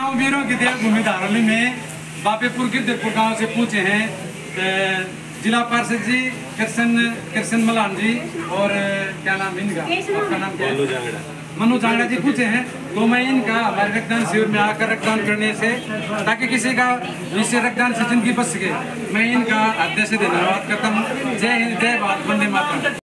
गांव वीरों की देवभूमि धारौली में बापेपुर गिरधरपुर गांव से पूछे हैं जिला पार्षद जी कृष्ण मलान जी और क्या नाम इनका, आपका नाम क्या है? मनु जांगड़ा जी पूछे हैं। तो मैं इनका हमारे रक्तदान शिविर में आकर रक्तदान करने से ताकि किसी का इससे रक्तदान से जिंदगी बच सके, मैं इनका हृदय से धन्यवाद करता हूँ। जय हिंद, जय भारत, वंदे मातरम।